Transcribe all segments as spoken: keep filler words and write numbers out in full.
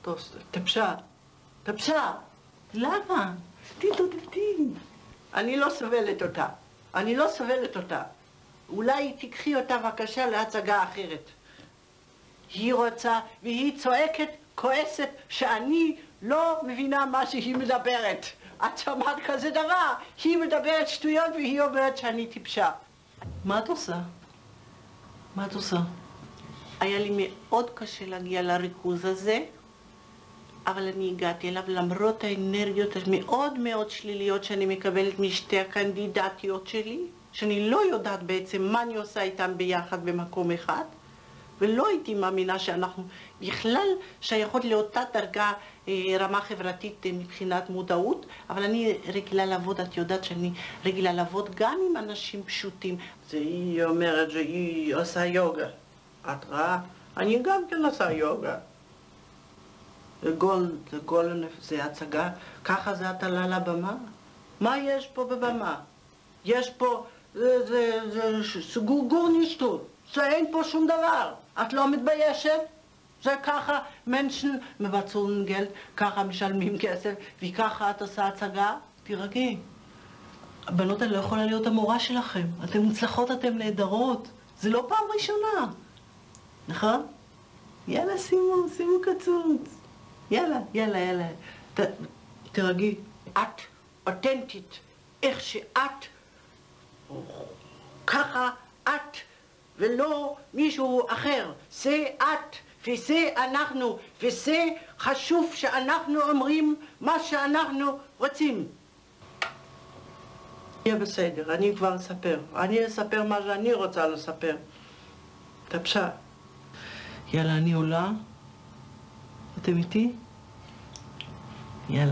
תפשה, תפשה. למה? תתעודדי. אני לא סובלת אותה. אני לא סובלת אותה. אולי תיקחי אותה בבקשה להצגה אחרת. היא רוצה, והיא צועקת, כועסת, שאני לא מבינה מה שהיא מדברת. את שמעת כזה דבר? היא מדברת שטויות והיא אומרת שאני טיפשה. מה את עושה? מה את עושה? היה לי מאוד קשה להגיע לריכוז הזה, אבל אני הגעתי אליו למרות האנרגיות המאוד מאוד שליליות שאני מקבלת משתי הקנדידטיות שלי, שאני לא יודעת בעצם מה אני עושה איתן ביחד במקום אחד, ולא הייתי מאמינה שאנחנו בכלל שייכות לאותה דרגה, רמה חברתית מבחינת מודעות, אבל אני רגילה לעבוד, את יודעת שאני רגילה לעבוד גם עם אנשים פשוטים. זה היא אומרת שהיא עושה יוגה. את רואה? אני גם כן עושה יוגה. גול, זה גול, זה הצגה, ככה זה את עלה לבמה? מה יש פה בבמה? יש פה, זה, זה, זה, זה גור נישטו, שאין פה שום דבר. את לא מתביישת? זה ככה, מנשן מבצעים גלד, ככה משלמים כסף, וככה את עושה הצגה? תירגעי. הבנות האלה לא יכולה להיות המורה שלכם. אתן מוצלחות, אתן נהדרות. זה לא פעם ראשונה. נכון? יאללה, שימו, שימו קצוץ. יאללה, יאללה, יאללה. ת, תרגי. את אותנטית. איך שאת, ככה את, ולא מישהו אחר. זה את, וזה אנחנו, וזה חשוב שאנחנו אומרים מה שאנחנו רוצים. יהיה בסדר, אני כבר אספר. אני אספר מה שאני רוצה לספר. תפשה. יאללה, אני עולה. אתם איתי? יאללה.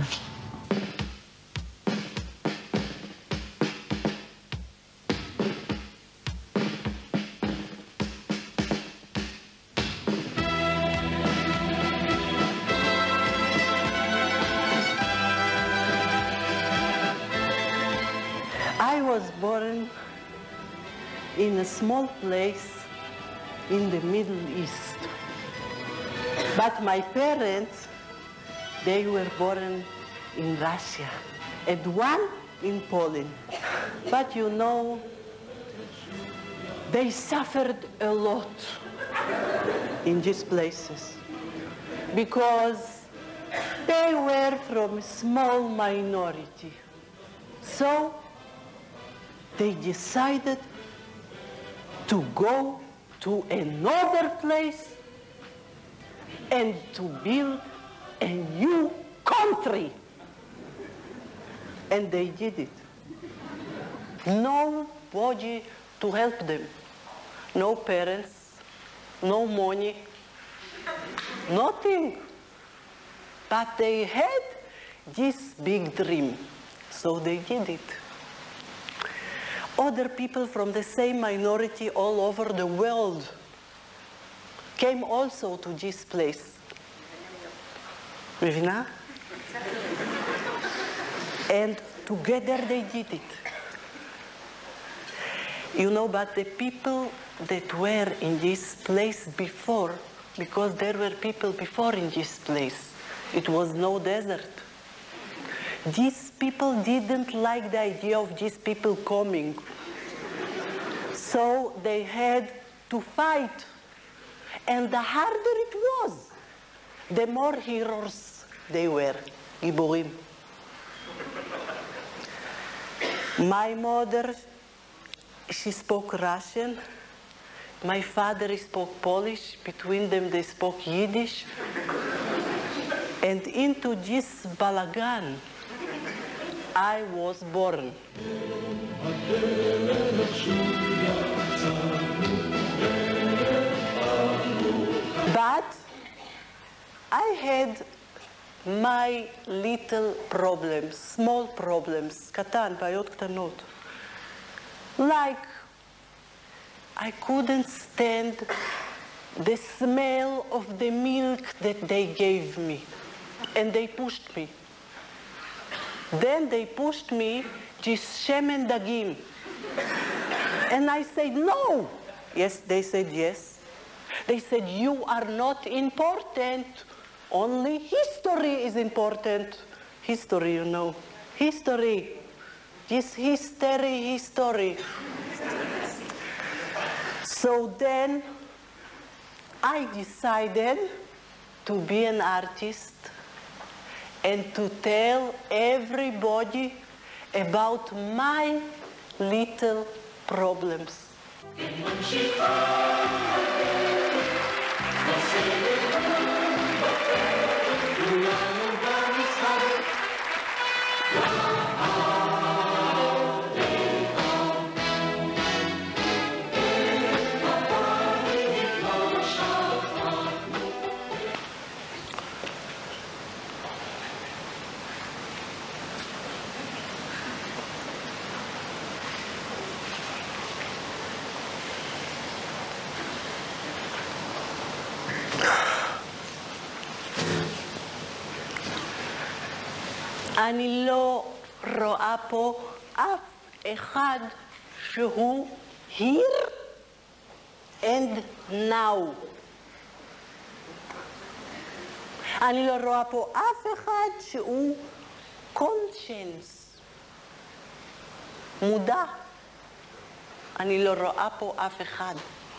I was born in a small place in the Middle East. But my parents, they were born in Russia, and one in Poland. But you know, they suffered a lot in these places because they were from a small minority. So they decided to go to another place and to build a new country. And they did it. Nobody to help them. No parents, no money, nothing. But they had this big dream, so they did it. Other people from the same minority all over the world came also to this place. מבינה? And together they did it. You know, but the people that were in this place before, because there were people before in this place, it was no desert. These people didn't like the idea of these people coming. So they had to fight. And the harder it was, the more heroes they were, גיבורים. My mother, she spoke Russian. My father spoke Polish. Between them they spoke Yiddish. And into this balagan, I was born. But I had my little problems, small problems, קטן, בעיות קטנות. Like, I couldn't stand the smell of the milk that they gave me, and they pushed me. Then they pushed me this shemen dagim. And I said, no. Yes, they said yes. They said, you are not important. Only history is important. History, you know. History. This history, history. So then I decided to be an artist and to tell everybody about my little problems. אני לא רואה פה אף אחד שהוא here and now. אני לא רואה פה אף אחד שהוא conscience, מודע. אני לא רואה פה אף אחד.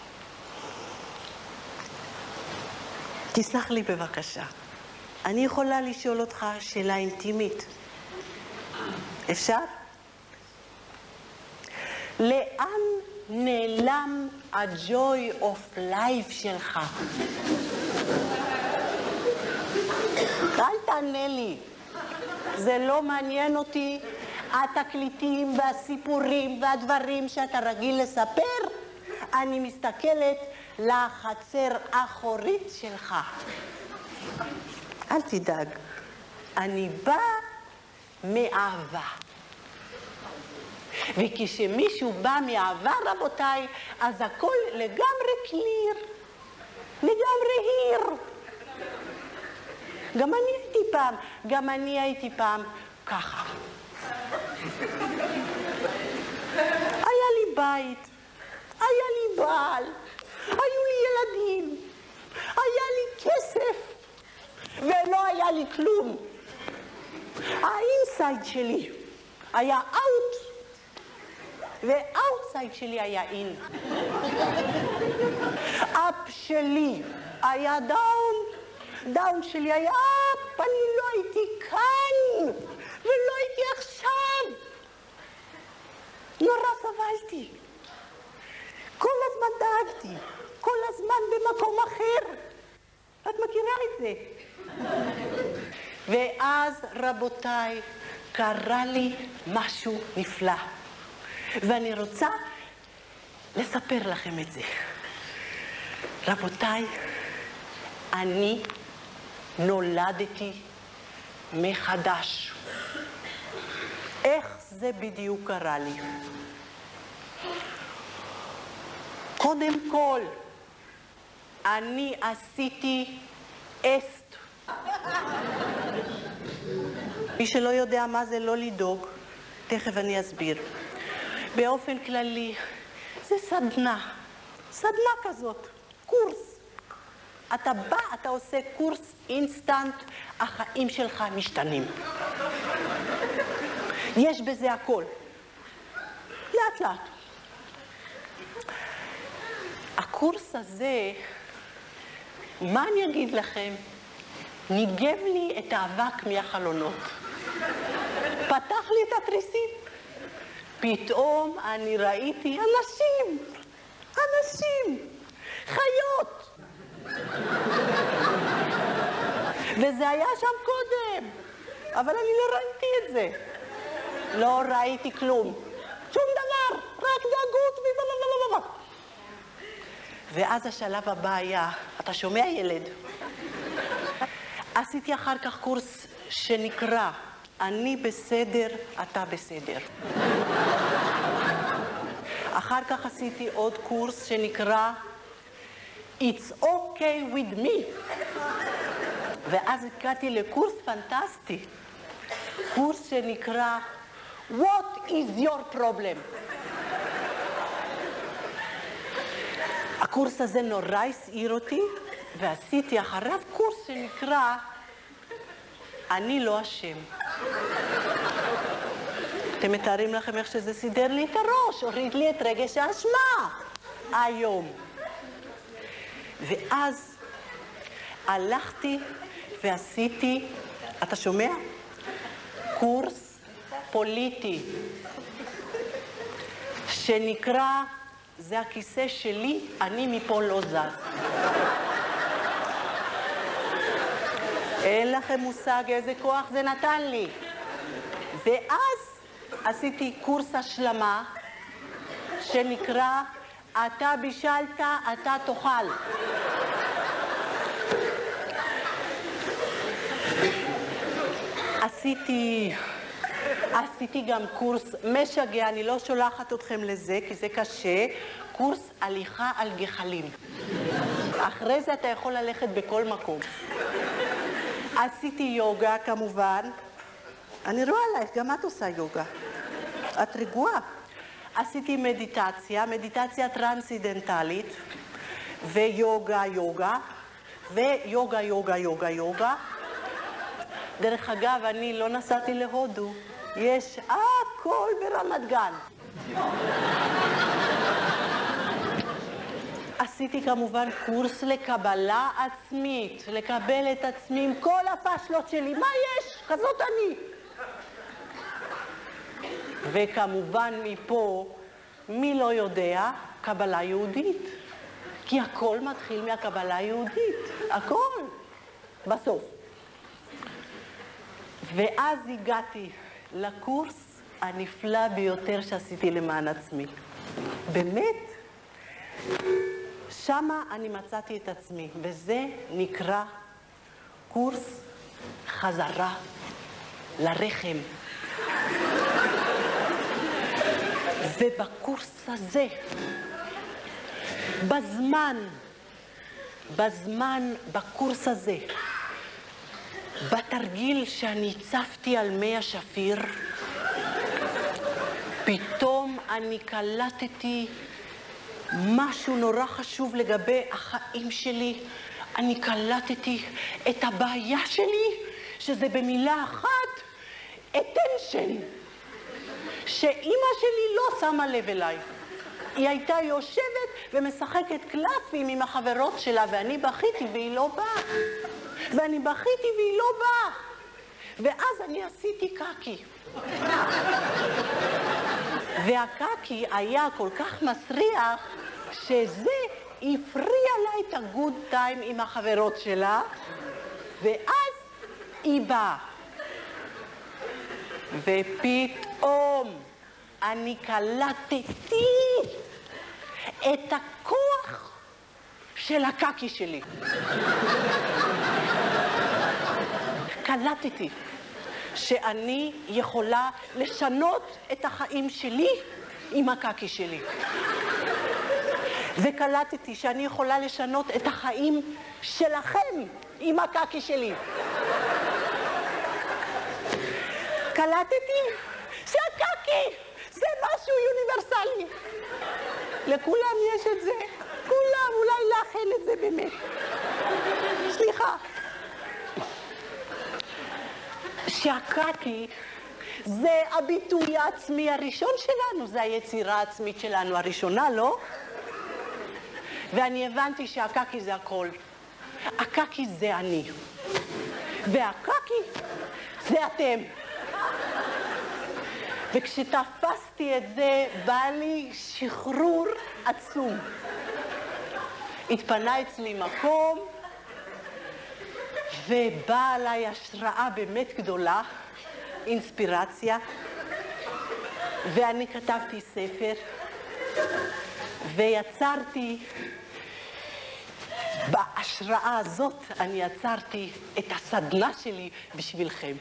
תסלח לי בבקשה. אני יכולה לשאול אותך שאלה אינטימית. אפשר? לאן נעלם ה-joy of life שלך? אל תענה לי. זה לא מעניין אותי. התקליטים והסיפורים והדברים שאתה רגיל לספר, אני מסתכלת לחצר האחורית שלך. אל תדאג, אני באה מאהבה. וכשמישהו בא מאהבה, רבותיי, אז הכל לגמרי קליר, לגמרי היר. גם אני הייתי פעם, גם אני הייתי פעם ככה. היה לי בית, היה לי בעל, היו לי ילדים, היה לי כסף. ולא היה לי כלום. האינסייד שלי היה אאוט, והאוטסייד שלי היה אין. אפ שלי היה דאון, דאון שלי היה אפ, אני לא הייתי כאן, ולא הייתי עכשיו. נורא סבלתי. כל הזמן דאגתי, כל הזמן במקום אחר. את מכירה את זה? ואז, רבותיי, קרה לי משהו נפלא. ואני רוצה לספר לכם את זה. רבותיי, אני נולדתי מחדש. איך זה בדיוק קרה לי? קודם כל, אני עשיתי אסט. מי שלא יודע מה זה לא לדאוג, תכף אני אסביר. באופן כללי, זה סדנה, סדנה כזאת, קורס. אתה בא, אתה עושה קורס אינסטנט, החיים שלך משתנים. יש בזה הכל. לאט לאט. הקורס הזה, מה אני אגיד לכם? ניגב לי את האבק מהחלונות. פתח לי את התריסים. פתאום אני ראיתי אנשים, אנשים, חיות. וזה היה שם קודם, אבל אני לא ראיתי את זה. לא ראיתי כלום. שום דבר, רק דאגות ובלבלבלבל. ואז השלב הבא היה, אתה שומע ילד? עשיתי אחר כך קורס שנקרא, אני בסדר, אתה בסדר. אחר כך עשיתי עוד קורס שנקרא, It's okay with me. ואז הגעתי לקורס פנטסטי, קורס שנקרא, What is your problem? הקורס הזה נורא הסעיר אותי, ועשיתי אחריו קורס שנקרא אני לא אשם. אתם מתארים לכם איך שזה סידר לי את הראש, הוריד לי את רגש האשמה היום. ואז הלכתי ועשיתי, אתה שומע? קורס פוליטי שנקרא זה הכיסא שלי, אני מפה לא זז. אין לכם מושג איזה כוח זה נתן לי. ואז עשיתי קורס השלמה שנקרא אתה בישלת, אתה תאכל. עשיתי, עשיתי גם קורס משגע, אני לא שולחת אתכם לזה כי זה קשה, קורס הליכה על גחלים. אחרי זה אתה יכול ללכת בכל מקום. עשיתי יוגה כמובן, אני רואה עלייך, גם את עושה יוגה. את רגועה. עשיתי מדיטציה, מדיטציה טרנסצנדנטלית, ויוגה יוגה, ויוגה יוגה יוגה יוגה. דרך אגב, אני לא נסעתי להודו, יש הכל ברמת גן. עשיתי כמובן קורס לקבלה עצמית, לקבל את עצמי עם כל הפשלות שלי, מה יש? כזאת אני. וכמובן מפה, מי לא יודע? קבלה יהודית. כי הכל מתחיל מהקבלה היהודית, הכל, בסוף. ואז הגעתי לקורס הנפלא ביותר שעשיתי למען עצמי. באמת, שמה אני מצאתי את עצמי, וזה נקרא קורס חזרה לרחם. ובקורס הזה, בזמן, בזמן, בקורס הזה, בתרגיל שאני הצפתי על מי השפיר, פתאום אני קלטתי משהו נורא חשוב לגבי החיים שלי. אני קלטתי את הבעיה שלי, שזה במילה אחת, attention. שאימא שלי לא שמה לב אליי. היא הייתה יושבת ומשחקת קלפים עם החברות שלה, ואני בכיתי והיא לא באה. ואני בכיתי והיא לא באה. ואז אני עשיתי קקי. והקקי היה כל כך מסריח, שזה הפריע לה את הגוד טיים עם החברות שלה, ואז היא באה. ופתאום אני קלטתי את הכוח של הקקי שלי. קלטתי שאני יכולה לשנות את החיים שלי עם הקקי שלי. וקלטתי שאני יכולה לשנות את החיים שלכם עם הקקי שלי. קלטתי שהקקי זה משהו אוניברסלי. לכולם יש את זה. כולם, אולי לך אין את זה באמת. סליחה. שהקקי זה הביטוי העצמי הראשון שלנו, זה היצירה העצמית שלנו הראשונה, לא? ואני הבנתי שהקקי זה הכל. הקקי זה אני. והקקי זה אתם. וכשתפסתי את זה, בא לי שחרור עצום. התפנה אצלי מקום, ובאה עליי השראה באמת גדולה, אינספירציה, ואני כתבתי ספר, ויצרתי, בהשראה הזאת אני יצרתי את הסדנה שלי בשבילכם.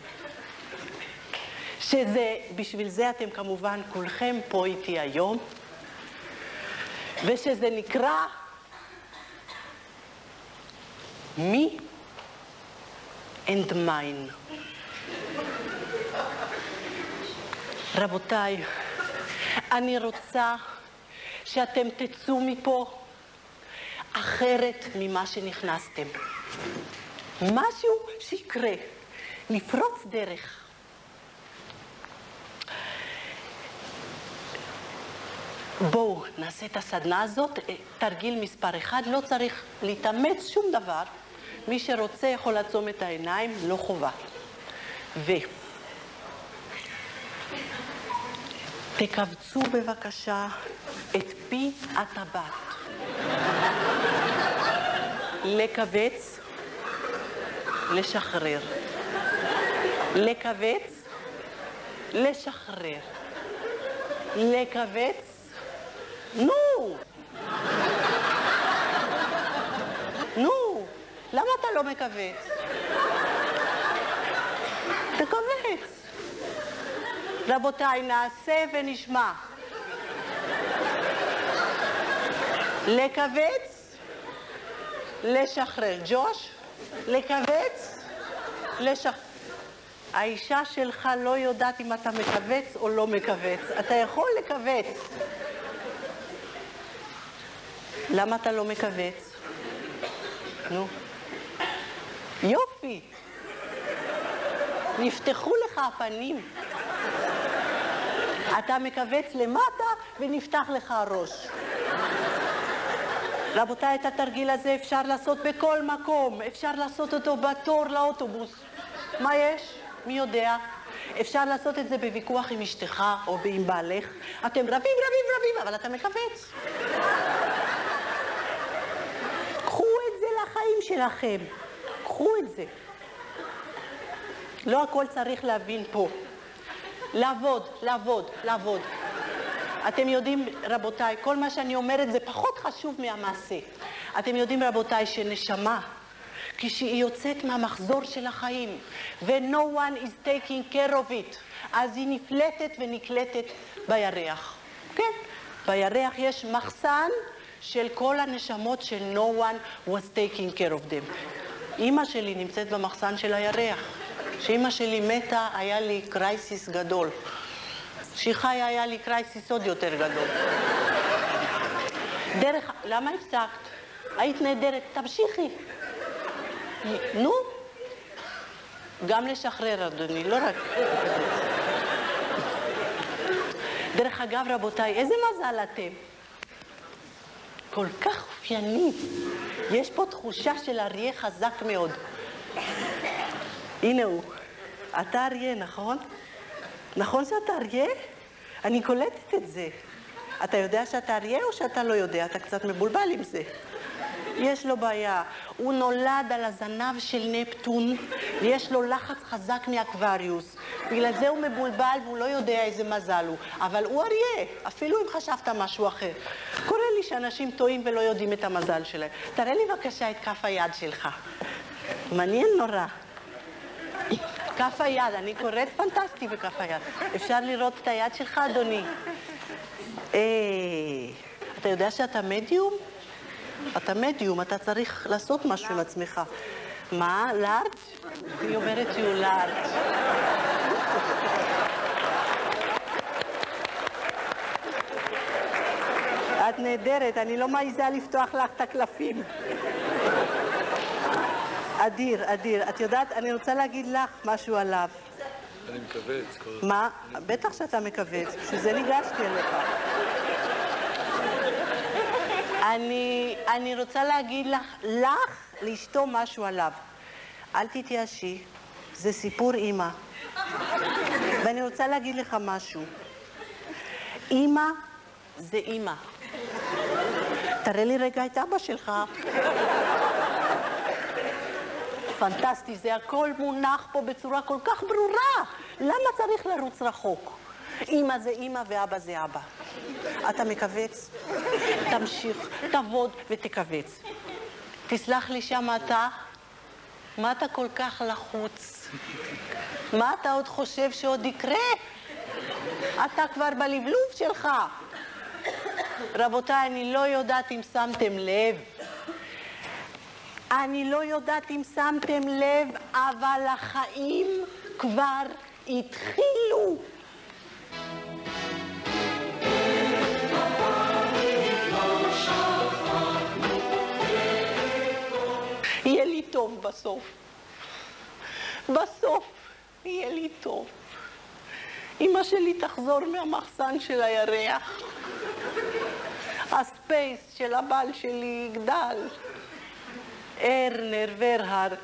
שזה, בשביל זה אתם כמובן כולכם פה איתי היום, ושזה נקרא Me and Mine. רבותיי, אני רוצה שאתם תצאו מפה, אחרת ממה שנכנסתם. משהו שיקרה, לפרוץ דרך. בואו נעשה את הסדנה הזאת, תרגיל מספר אחד, לא צריך להתאמץ שום דבר. מי שרוצה יכול לעצום את העיניים, לא חובה. ו... תקבצו בבקשה את פי הטבעת. לקבץ, לשחרר. לקבץ, לשחרר. לקבץ, נו! נו! למה אתה לא מקבץ? תקבץ. רבותיי, נעשה ונשמע. לקבץ, לשחרר. ג'וש, לקבץ, לשחרר. האישה שלך לא יודעת אם אתה מקבץ או לא מקבץ. אתה יכול לקבץ. למה אתה לא מקבץ? נו. יופי. נפתחו לך הפנים. אתה מקבץ למטה ונפתח לך הראש. רבותיי, את התרגיל הזה אפשר לעשות בכל מקום. אפשר לעשות אותו בתור לאוטובוס. מה יש? מי יודע? אפשר לעשות את זה בוויכוח עם אשתך או עם בעלך. אתם רבים, רבים, רבים, אבל אתה מקבץ. קחו את זה לחיים שלכם. קחו את זה. לא הכל צריך להבין פה. לעבוד, לעבוד, לעבוד. אתם יודעים, רבותיי, כל מה שאני אומרת זה פחות חשוב מהמעשה. אתם יודעים, רבותיי, שנשמה, כשהיא יוצאת מהמחזור של החיים, ו-no one is taking care of it, אז היא נפלטת ונקלטת בירח. כן? בירח יש מחסן של כל הנשמות של no one was taking care of them. אמא שלי נמצאת במחסן של הירח. כשאמא שלי מתה, היה לי קרייסיס גדול. כשהיא חיה, היה לי קרייסיס עוד יותר גדול. דרך... למה הפסקת? היית נהדרת, תמשיכי. נו? גם לשחרר, אדוני, לא רק... דרך אגב, רבותיי, איזה מזל אתם? כל כך אופייני. יש פה תחושה של אריה חזק מאוד. הנה הוא. אתה אריה, נכון? נכון שאתה אריה? אני קולטת את זה. אתה יודע שאתה אריה או שאתה לא יודע? אתה קצת מבולבל עם זה. יש לו בעיה. הוא נולד על הזנב של נפטון, ויש לו לחץ חזק מאקווריוס. בגלל זה הוא מבולבל והוא לא יודע איזה מזל הוא. אבל הוא אריה, אפילו אם חשבת משהו אחר. קורה לי שאנשים טועים ולא יודעים את המזל שלהם. תראה לי בבקשה את כף היד שלך. מעניין נורא. כף היד, אני קוראת פנטסטי בכף היד. אפשר לראות את היד שלך, אדוני? אה, אתה יודע שאתה מדיום? אתה מדיום, אתה צריך לעשות משהו עם עצמך. מה? לארג'? היא אומרת שהוא לארג'. את נהדרת, אני לא מעיזה לפתוח לך את הקלפים. אדיר, אדיר. את יודעת, אני רוצה להגיד לך משהו עליו. אני מקווץ. מה? בטח שאתה מקווץ, בשביל זה ניגשתי אליך. אני, אני רוצה להגיד לך, לך, לאשתו משהו עליו. אל תתייאשי, זה סיפור אמא. ואני רוצה להגיד לך משהו. אמא זה אמא. תראה לי רגע את אבא שלך. פנטסטי, זה הכל מונח פה בצורה כל כך ברורה. למה צריך לרוץ רחוק? אמא זה אמא ואבא זה אבא. אתה מקווץ, תמשיך, תעבוד ותקווץ. תסלח לי שם אתה, מה אתה כל כך לחוץ? מה אתה עוד חושב שעוד יקרה? אתה כבר בלבלוב שלך. רבותיי, אני לא יודעת אם שמתם לב. אני לא יודעת אם שמתם לב, אבל החיים כבר התחילו. בסוף. בסוף יהיה לי טוב. אמא שלי תחזור מהמחסן של הירח. הספייס של הבעל שלי יגדל. ארנר ורהרט,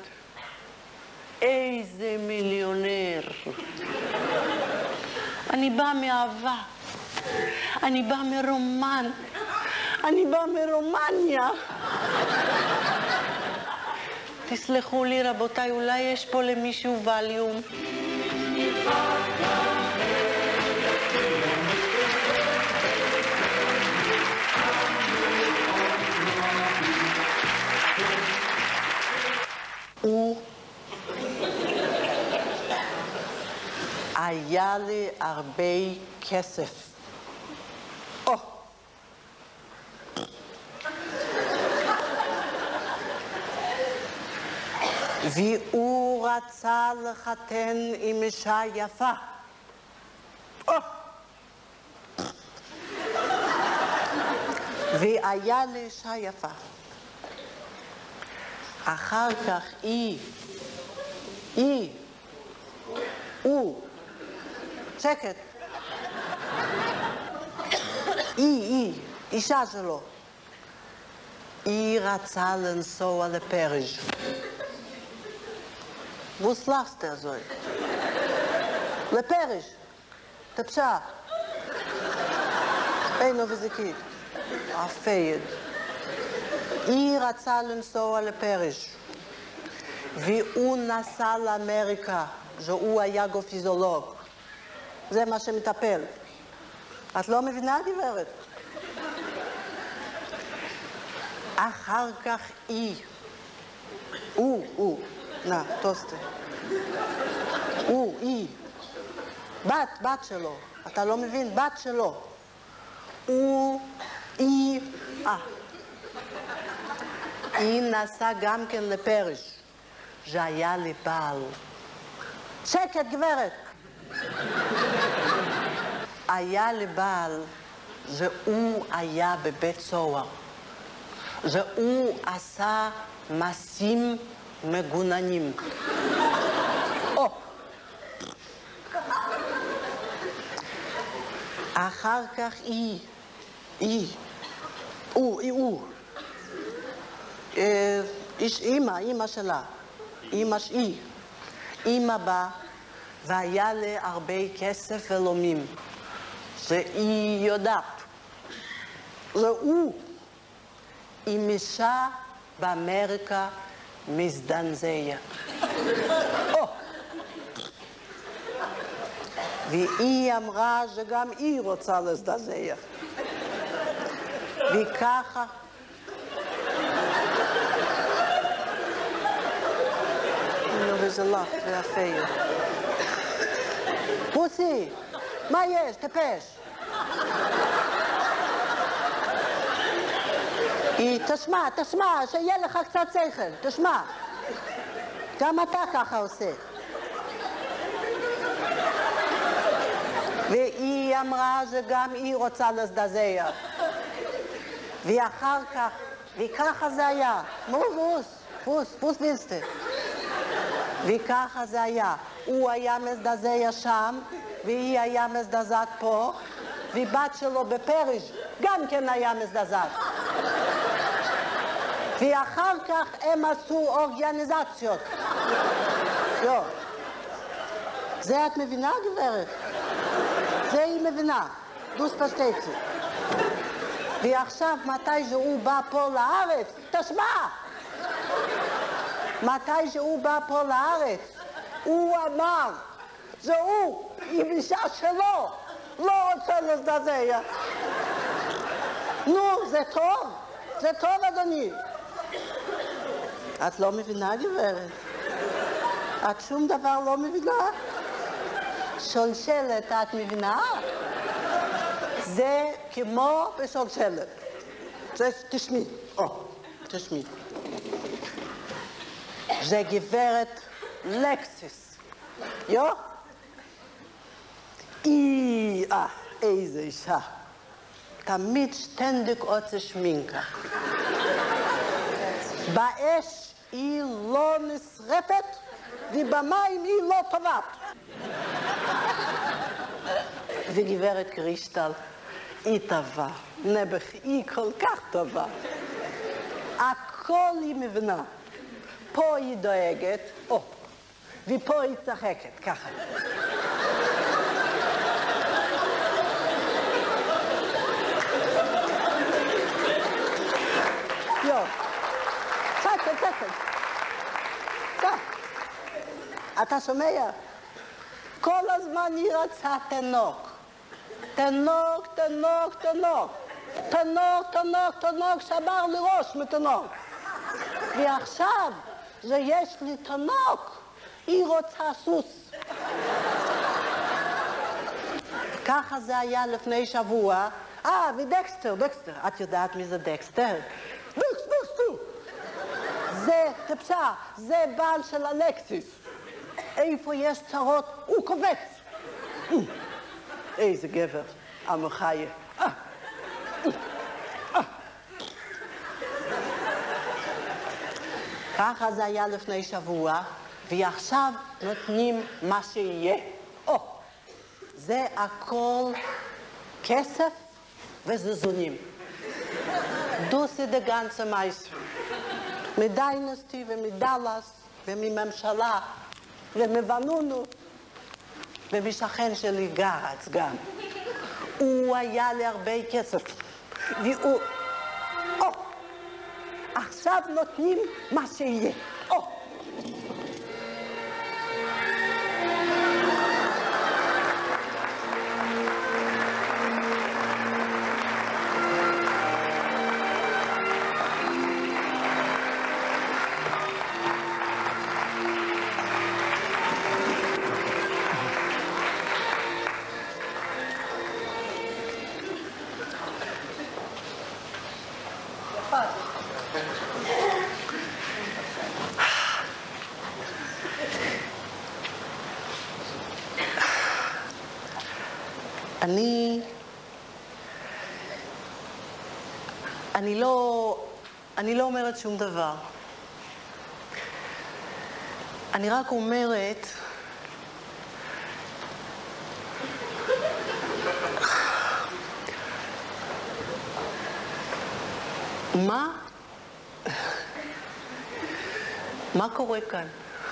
איזה מיליונר. אני באה מאהבה, אני באה מרומן, אני באה מרומניה. תסלחו לי רבותיי, אולי יש פה למישהו ווליום. הוא היה לי הרבה כסף. או. והוא רצה לחתן עם אישה יפה. או. והיה לי אישה יפה. אחר כך היא, היא, הוא, שקט. היא, היא, אישה שלו. היא רצה לנסוע לפריז. Was lachst er so? לפריז. תפשה. אינו וזיקית. הפייד. היא רצה לנסוע לפריז. והוא נסע לאמריקה. שהוא היה גופיזולוג. זה מה שמטפל. את לא מבינה, גברת? אחר כך היא. הוא, הוא. נא, טוסטה. הוא, היא. בת, בת שלו. אתה לא מבין? בת שלו. הוא, היא, אה. היא נסעה גם כן לפריז. זה היה לי בעל. שקט, גברת. היה לי בעל, והוא היה בבית סוהר. והוא עשה מעשים מגוננים. או. אחר כך היא, היא, הוא, היא, הוא. איש אמא, אמא שלה. אמא שהיא. אמא באה, והיה לי הרבה כסף ולומים. והיא יודעת. והוא, עם אישה באמריקה מזדנזיה. או. והיא אמרה שגם היא רוצה להזדנזיה. וככה... נו, וזה לך, זה יפה. פוסי, מה יש? תפש. היא, תשמע, תשמע, שיהיה לך קצת שכל, תשמע. גם אתה ככה עושה. והיא אמרה שגם היא רוצה להזדעזע. ואחר כך, וככה זה היה. מו, פוס, פוס, פוס ביסטה. וככה זה היה. הוא היה מזדעזע שם, והיא היה מזדעזעת פה, ובת שלו בפריז גם כן היה מזדעזעת. ואחר כך הם עשו אורגניזציות. לא. זה את מבינה, גברת? זה היא מבינה. דוס פשטייצי. ועכשיו, מתי שהוא בא פה לארץ, תשמע! מתי שהוא בא פה לארץ, הוא אמר, זה הוא, עם אישה שלו, לא רוצה להזדעזע. נו, זה טוב, זה טוב, אדוני. את לא מבינה, גברת? את שום דבר לא מבינה? שולשלת, את מבינה? זה כמו בשולשלת. זה, תשמעי, או, תשמעי. זה גברת לקסיס. יו? אי, אה, איזה אישה. תמיד שטנדיק רוצה שמינקה. באש היא לא נשרפת, ובמים היא לא טובעת. וגברת קריסטל, היא טובה, נעבך, היא כל כך טובה. הכל היא מבינה. פה היא דואגת, או, ופה היא צחקת, ככה. יו, צחקת, צחקת. צחק. אתה שומע? כל הזמן היא רצה תינוק. תינוק, תינוק, תינוק. תינוק, תינוק, תינוק, שבר לי ראש מתינוק. ועכשיו, שיש לי תינוק, היא רוצה סוס. ככה זה היה לפני שבוע. אה, ודקסטר, דקסטר. את יודעת מי זה דקסטר? דקסטר, דקסטר. זה טיפשה, זה בעל של אלכסיס. איפה יש צרות, הוא קובץ. איזה גבר, המחיה. ככה זה היה לפני שבוע, ועכשיו נותנים מה שיהיה. או, זה הכל כסף וזזונים. דוסי דה גנצה מייסר. מדיינסטי ומדלס ומממשלה ומבנונו ומשכן שלי גרץ גם. הוא היה לי הרבה כסף. והוא... או! עכשיו נותנים מה שיהיה. או! אני... אני לא... אני לא אומרת שום דבר. אני רק אומרת... מה? מה קורה כאן?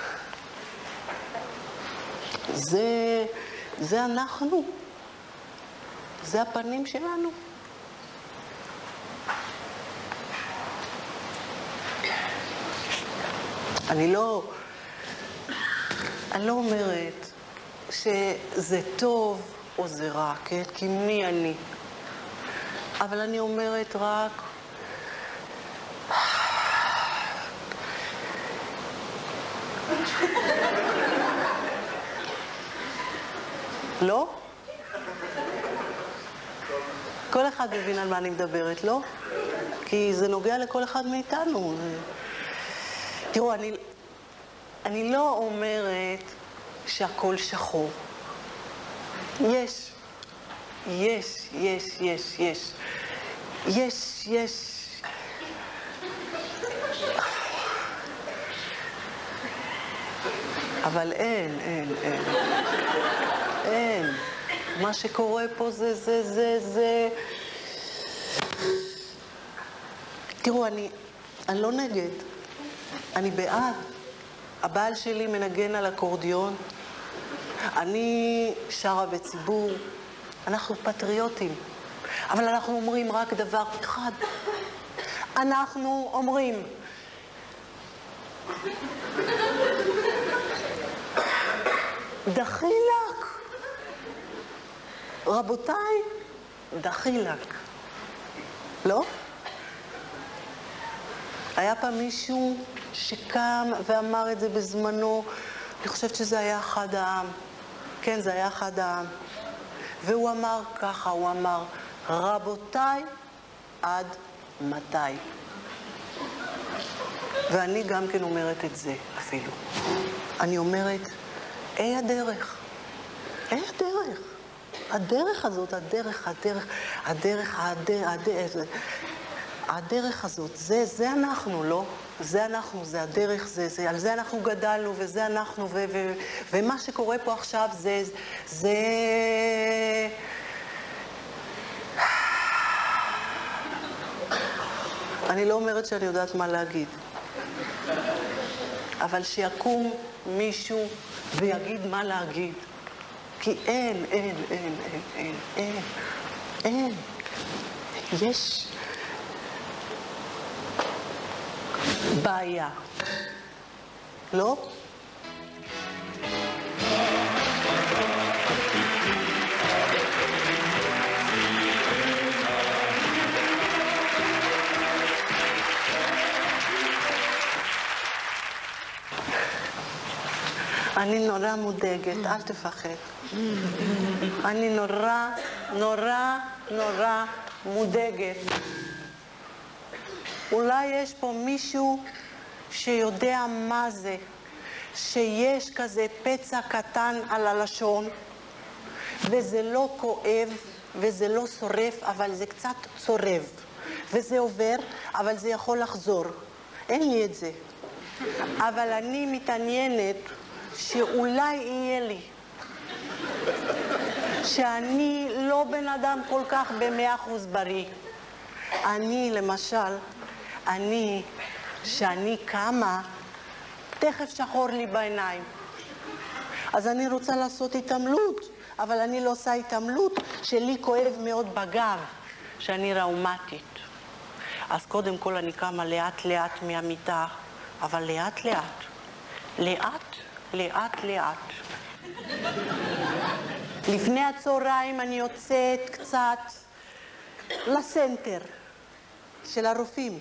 זה... זה אנחנו. זה הפנים שלנו. אני לא... אני לא אומרת שזה טוב או זה רע, כן? כי מי אני? אבל אני אומרת רק... לא? כל אחד מבין על מה אני מדברת, לא? כי זה נוגע לכל אחד מאיתנו. תראו, אני, אני לא אומרת שהכל שחור. יש, יש, יש, יש, יש. יש, יש. אבל אין, אין, אין. אין. מה שקורה פה זה, זה, זה, זה... תראו, אני, אני לא נגד. אני בעד. הבעל שלי מנגן על אקורדיון. אני שרה בציבור. אנחנו פטריוטים. אבל אנחנו אומרים רק דבר אחד. אנחנו אומרים... דחילק. רבותיי, דחילק. לא? היה פעם מישהו שקם ואמר את זה בזמנו, אני חושבת שזה היה אחד העם. כן, זה היה אחד העם. והוא אמר ככה, הוא אמר, רבותיי, עד מתי? ואני גם כן אומרת את זה אפילו. אני אומרת, אי הדרך. אי הדרך. הדרך הזאת, הדרך, הדרך, הדרך, הדרך, הדרך. הדרך הזאת, זה, זה אנחנו, לא? זה אנחנו, זה הדרך, זה, זה, על זה אנחנו גדלנו, וזה אנחנו, ו, ו, ומה שקורה פה עכשיו זה, זה... אני לא אומרת שאני יודעת מה להגיד, אבל שיקום מישהו ויגיד מה להגיד, כי אין, אין, אין, אין, אין, אין, אין, יש בעיה, לא? אני נורא מודאגת, אל תפחד. אני נורא, נורא, נורא מודאגת. אולי יש פה מישהו שיודע מה זה, שיש כזה פצע קטן על הלשון, וזה לא כואב, וזה לא שורף, אבל זה קצת צורב. וזה עובר, אבל זה יכול לחזור. אין לי את זה. אבל אני מתעניינת שאולי יהיה לי. שאני לא בן אדם כל כך במאה אחוז בריא. אני, למשל, אני, שאני קמה, תכף שחור לי בעיניים. אז אני רוצה לעשות התעמלות, אבל אני לא עושה התעמלות שלי כואב מאוד בגב, שאני ראומטית. אז קודם כל אני קמה לאט לאט מהמיטה, אבל לאט לאט, לאט, לאט לאט. לפני הצהריים אני יוצאת קצת לסנטר של הרופאים.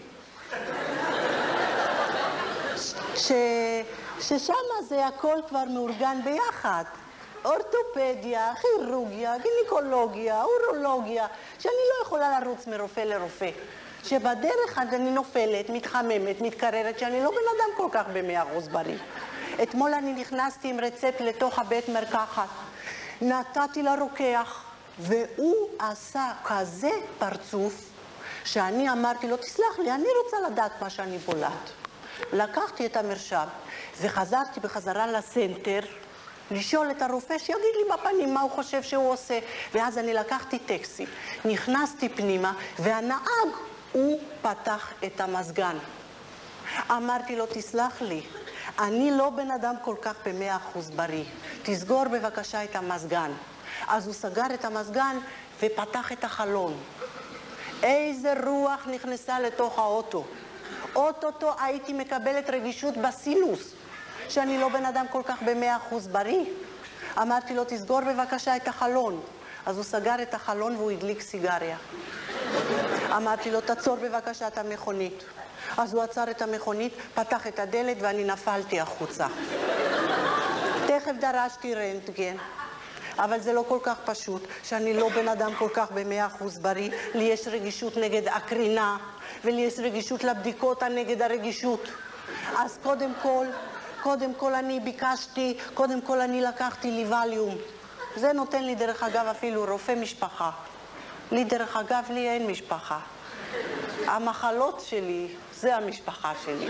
ש... ששם זה הכל כבר מאורגן ביחד. אורתופדיה, כירורגיה, גינקולוגיה, אורולוגיה, שאני לא יכולה לרוץ מרופא לרופא. שבדרך אני נופלת, מתחממת, מתקררת, שאני לא בן אדם כל כך במאה אחוז בריא. אתמול אני נכנסתי עם רצפט לתוך הבית מרקחת. נתתי לרוקח, והוא עשה כזה פרצוף, שאני אמרתי לו, תסלח לי, אני רוצה לדעת מה שאני בולעת. לקחתי את המרשם, וחזרתי בחזרה לסנטר, לשאול את הרופא שיגיד לי בפנים מה הוא חושב שהוא עושה. ואז אני לקחתי טקסי, נכנסתי פנימה, והנהג, הוא פתח את המזגן. אמרתי לו, תסלח לי, אני לא בן אדם כל כך במאה אחוז בריא. תסגור בבקשה את המזגן. אז הוא סגר את המזגן ופתח את החלון. איזה רוח נכנסה לתוך האוטו. אוטוטו הייתי מקבלת רגישות בסינוס, שאני לא בן אדם כל כך במאה אחוז בריא. אמרתי לו, תסגור בבקשה את החלון. אז הוא סגר את החלון והוא הדליק סיגריה. אמרתי לו, תעצור בבקשה את המכונית. אז הוא עצר את המכונית, פתח את הדלת ואני נפלתי החוצה. תכף דרשתי רנטגן, אבל זה לא כל כך פשוט, שאני לא בן אדם כל כך במאה אחוז בריא. לי יש רגישות נגד הקרינה, ולי יש רגישות לבדיקות הנגד הרגישות. אז קודם כל, קודם כל אני ביקשתי, קודם כל אני לקחתי לי ווליום. זה נותן לי דרך אגב אפילו רופא משפחה. לי דרך אגב, לי אין משפחה. המחלות שלי, זה המשפחה שלי.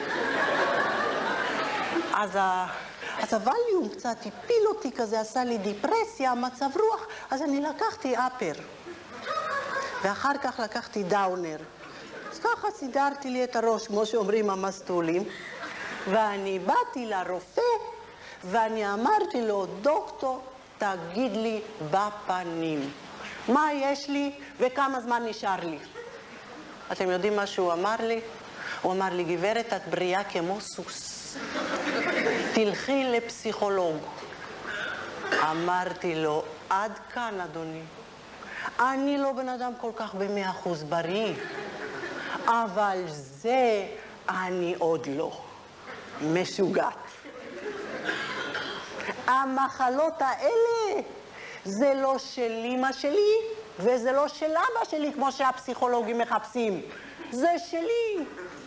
אז, ה... אז הווליום קצת הפיל אותי כזה, עשה לי דיפרסיה, מצב רוח, אז אני לקחתי אפר. ואחר כך לקחתי דאונר. אז ככה סידרתי לי את הראש, כמו שאומרים המסטולים. ואני באתי לרופא, ואני אמרתי לו, דוקטור, תגיד לי בפנים. מה יש לי וכמה זמן נשאר לי? אתם יודעים מה שהוא אמר לי? הוא אמר לי, גברת, את בריאה כמו סוס. תלכי לפסיכולוג. אמרתי לו, עד כאן, אדוני. אני לא בן אדם כל כך במאה אחוז בריא. אבל זה אני עוד לא. משוגעת. המחלות האלה זה לא של אמא שלי וזה לא של אבא שלי כמו שהפסיכולוגים מחפשים. זה שלי.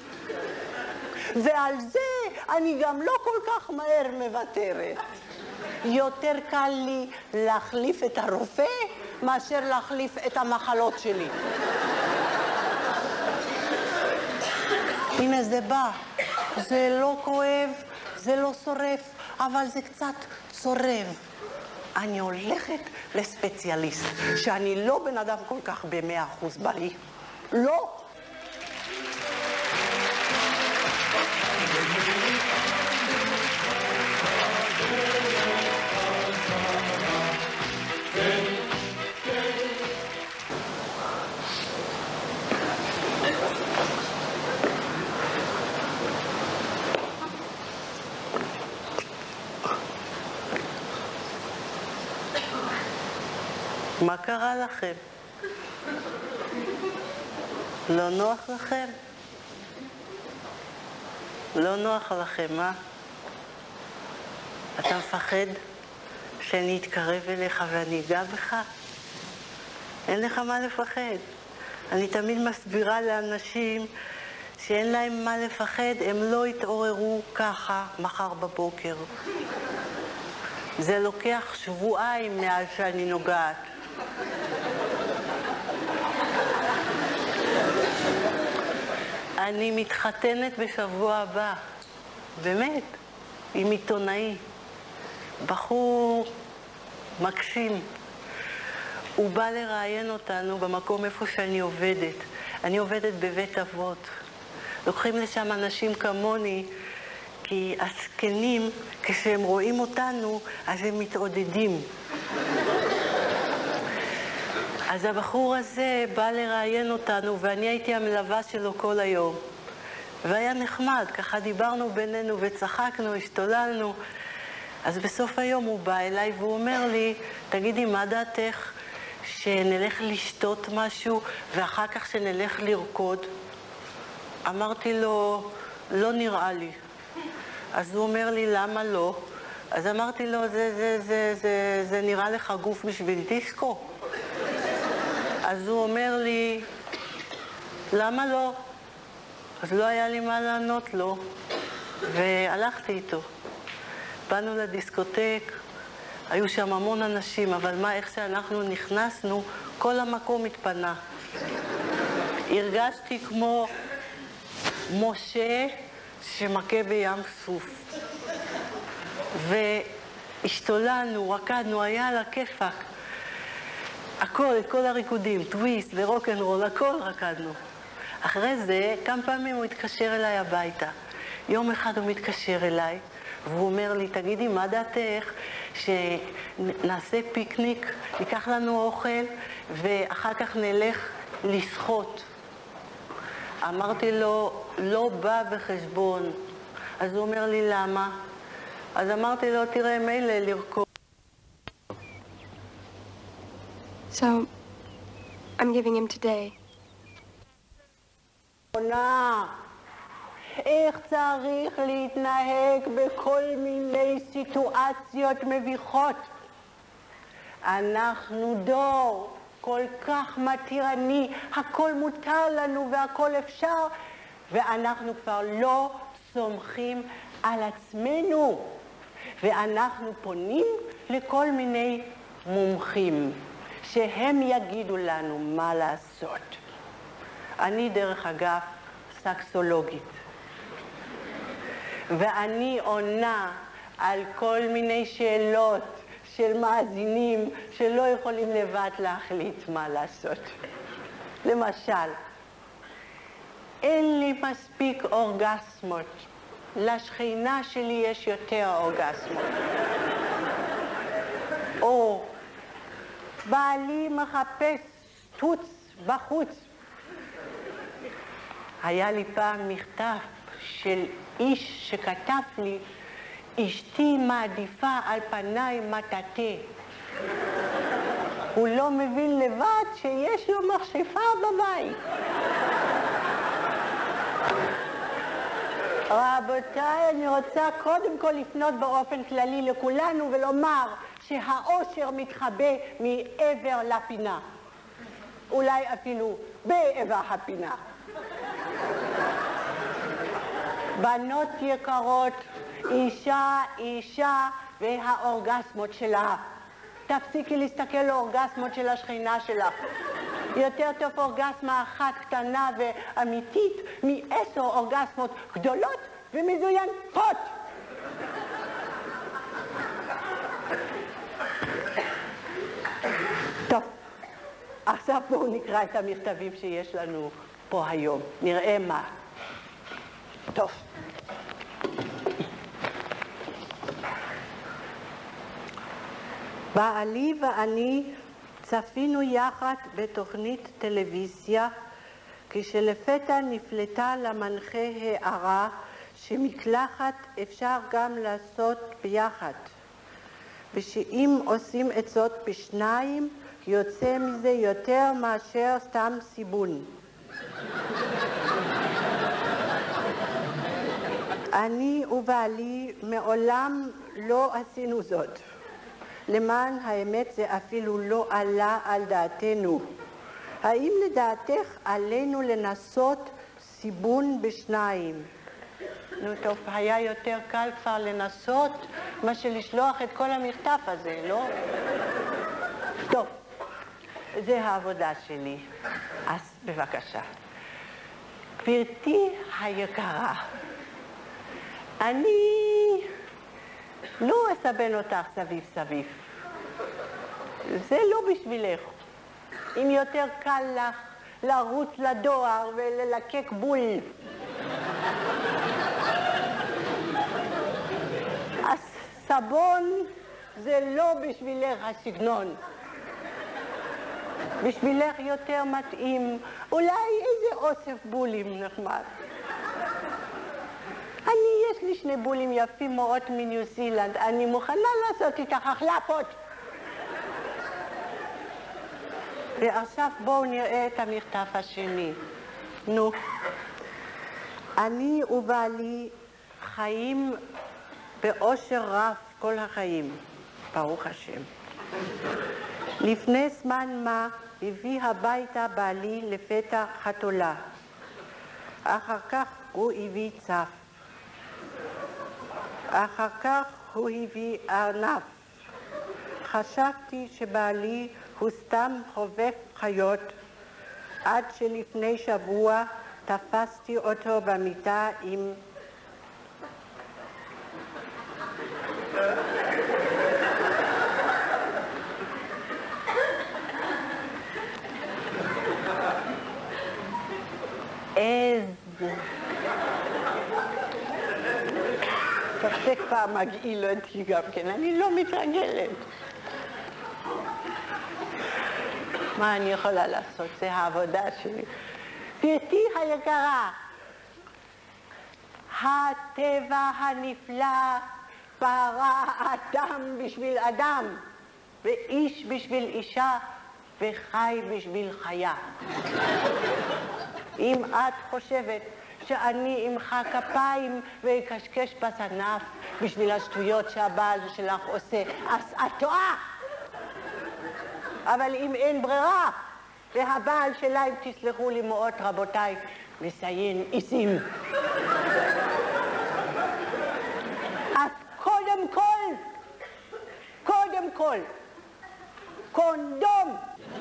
ועל זה אני גם לא כל כך מהר מוותרת. יותר קל לי להחליף את הרופא מאשר להחליף את המחלות שלי. הנה זה בא. זה לא כואב, זה לא שורף, אבל זה קצת צורב. אני הולכת לספציאליסט, שאני לא בן אדם כל כך במאה אחוז בריא. לא. מה קרה לכם? לא נוח לכם? לא נוח לכם, אה? אתה מפחד שאני אתקרב אליך ואני אגע בך? אין לך מה לפחד. אני תמיד מסבירה לאנשים שאין להם מה לפחד, הם לא יתעוררו ככה מחר בבוקר. זה לוקח שבועיים מאז שאני נוגעת. אני מתחתנת בשבוע הבא, באמת, עם עיתונאי, בחור מקסים. הוא בא לראיין אותנו במקום איפה שאני עובדת. אני עובדת בבית אבות. לוקחים לשם אנשים כמוני, כי הזקנים, כשהם רואים אותנו, אז הם מתעודדים. אז הבחור הזה בא לראיין אותנו, ואני הייתי המלווה שלו כל היום. והיה נחמד, ככה דיברנו בינינו וצחקנו, השתוללנו. אז בסוף היום הוא בא אליי והוא אומר לי, תגידי, מה דעתך שנלך לשתות משהו ואחר כך שנלך לרקוד? אמרתי לו, לא נראה לי. אז הוא אומר לי, למה לא? אז אמרתי לו, זה, זה, זה, זה, זה נראה לך גוף בשביל דיסקו? אז הוא אומר לי, למה לא? אז לא היה לי מה לענות לו, והלכתי איתו. באנו לדיסקוטק, היו שם המון אנשים, אבל מה, איך שאנחנו נכנסנו, כל המקום התפנה. הרגשתי כמו משה שמכה בים סוף. והשתוללנו, רקדנו, היה על הכיפק. הכל, את כל הריקודים, טוויסט ורוק'נ'רול, הכל רקדנו. אחרי זה, כמה פעמים הוא התקשר אליי הביתה. יום אחד הוא מתקשר אליי, והוא אומר לי, תגידי, מה דעתך שנעשה פיקניק, ניקח לנו אוכל, ואחר כך נלך לשחות? אמרתי לו, לא בא בחשבון. אז הוא אומר לי, למה? אז אמרתי לו, תראה, מילא לרקוד. So, I'm giving him today. איך צריך להתנהג בכל מיני סיטואציות מביכות? אנחנו דור כל כך מתירני, הכל מותר לנו והכל אפשר, ואנחנו כבר לא סומכים על עצמנו, ואנחנו פונים לכל מיני מומחים שהם יגידו לנו מה לעשות. אני דרך אגב סקסולוגית, ואני עונה על כל מיני שאלות של מאזינים שלא יכולים לבד להחליט מה לעשות. למשל, אין לי מספיק אורגסמות, לשכינה שלי יש יותר אורגסמות. או בעלי מחפש טוץ בחוץ. היה לי פעם מכתב של איש שכתב לי, אשתי מעדיפה על פניי מטאטא. הוא לא מבין לבד שיש לו מכשפה בבית. רבותיי, אני רוצה קודם כל לפנות באופן כללי לכולנו ולומר שהאושר מתחבא מעבר לפינה. אולי אפילו בעבר הפינה. בנות יקרות, אישה, אישה והאורגסמות שלה. תפסיקי להסתכל לאורגסמות של השכינה שלך. יותר טוב אורגסמה אחת קטנה ואמיתית מעשר אורגסמות גדולות ומזוינות. טוב, עכשיו בואו נקרא את המכתבים שיש לנו פה היום. נראה מה. טוב. בעלי ואני צפינו יחד בתוכנית טלוויזיה, כשלפתע נפלטה למנחה הערה שמקלחת אפשר גם לעשות ביחד, ושאם עושים את זאת בשניים יוצא מזה יותר מאשר סתם סיבון. אני ובעלי מעולם לא עשינו זאת. למען האמת זה אפילו לא עלה על דעתנו. האם לדעתך עלינו לנסות סיבון בשניים? נו טוב, היה יותר קל כבר לנסות מאשר לשלוח את כל המכתב הזה, לא? טוב, זה העבודה שלי. אז בבקשה. גברתי היקרה, אני לא אסבן אותך סביב סביב. זה לא בשבילך. אם יותר קל לך לרוץ לדואר וללקק בול, אז סבון זה לא בשבילך הסגנון. בשבילך יותר מתאים אולי איזה אוסף בולים נחמד. אני, יש לי שני בולים יפים מאוד מניו זילנד, אני מוכנה לעשות איתך החלפות. ועכשיו בואו נראה את המכתב השני. נו, אני ובעלי חיים באושר רב כל החיים, ברוך השם. לפני זמן מה הביא הביתה בעלי לפתע חתולה. אחר כך הוא הביא צף. אחר כך הוא הביא ארנב. חשבתי שבעלי הוא סתם חובב חיות, עד שלפני שבוע תפסתי אותו במיטה עם עז. זה כבר מגעיל אותי גם כן, אני לא מתרגלת. מה אני יכולה לעשות? זה העבודה שלי. גברתי היקרה, הטבע הנפלא ברא אדם בשביל אדם, ואיש בשביל אישה, וחי בשביל חיה. אם את חושבת שאני אמחא כפיים ואקשקש בזנב בשביל השטויות שהבעל שלך עושה, אז את טועה. אבל אם אין ברירה, והבעל שלה, אם תסלחו לי מאוד רבותיי, מסיין איסים. אז קודם כל, קודם כל, קונדום.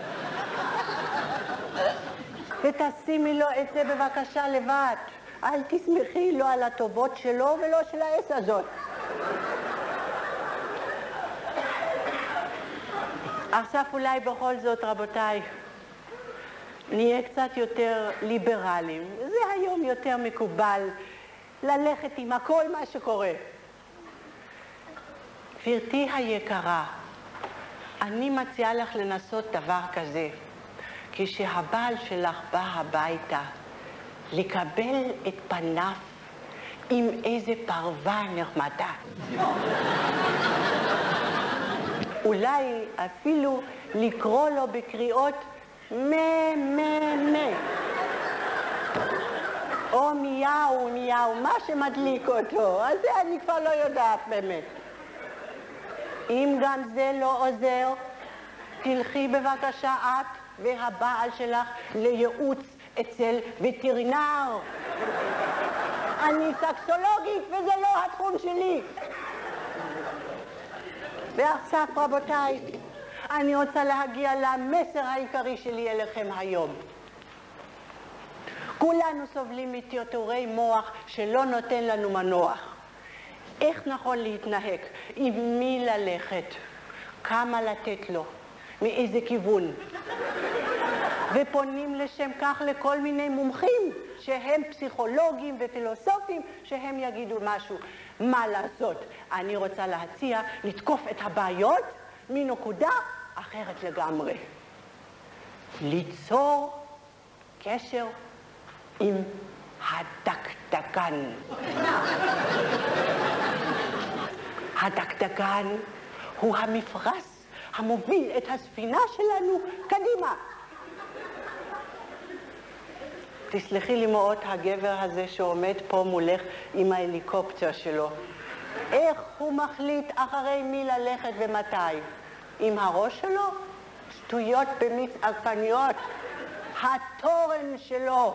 ותשימי לו את זה בבקשה לבד. אל תסמכי לו על הטובות שלו ולא של העץ הזאת. עכשיו אולי בכל זאת, רבותיי, נהיה קצת יותר ליברליים. זה היום יותר מקובל ללכת עם הכל מה שקורה. גברתי היקרה, אני מציעה לך לנסות דבר כזה. כשהבעל שלך בא הביתה, לקבל את פניו עם איזה פרווה נחמדה. אולי אפילו לקרוא לו בקריאות מה, מה, מה. או מיהו, מיהו, מה שמדליק אותו. אז זה אני כבר לא יודעת באמת. אם גם זה לא עוזר, תלכי בבקשה את והבעל שלך לייעוץ אצל וטרינר. אני סקסולוגית וזה לא התחום שלי. ועכשיו רבותיי, אני רוצה להגיע למסר העיקרי שלי אליכם היום. כולנו סובלים מטרטורי מוח שלא נותן לנו מנוח. איך נכון להתנהג? עם מי ללכת? כמה לתת לו? מאיזה כיוון? ופונים לשם כך לכל מיני מומחים שהם פסיכולוגים ופילוסופים שהם יגידו משהו. מה לעשות? אני רוצה להציע לתקוף את הבעיות מנקודה אחרת לגמרי. ליצור קשר עם הדקדקן. הדקדקן הוא המפרש המוביל את הספינה שלנו קדימה. תסלחי לי מאוד, הגבר הזה שעומד פה מולך עם ההליקופטר שלו. איך הוא מחליט אחרי מי ללכת ומתי? עם הראש שלו? שטויות במיץ עגבניות. התורן שלו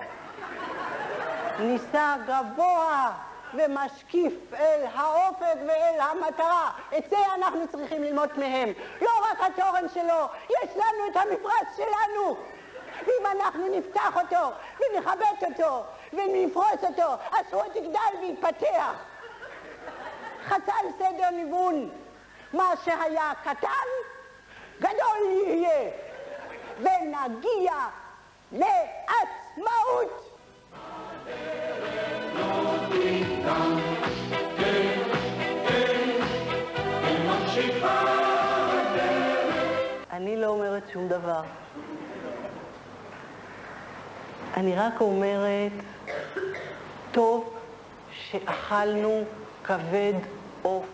ניסה גבוה ומשקיף אל האופק ואל המטרה. את זה אנחנו צריכים ללמוד מהם. לא רק התורן שלו, יש לנו את המפרש שלנו. ואם אנחנו נפתח אותו ונכבד אותו ונפרוס אותו, אז הוא תגדל ויתפתח. חסל סדר ניוון. מה שהיה קטן, גדול יהיה. ונגיע לעצמאות. אני לא אומרת שום דבר. אני רק אומרת, טוב שאכלנו כבד עוף.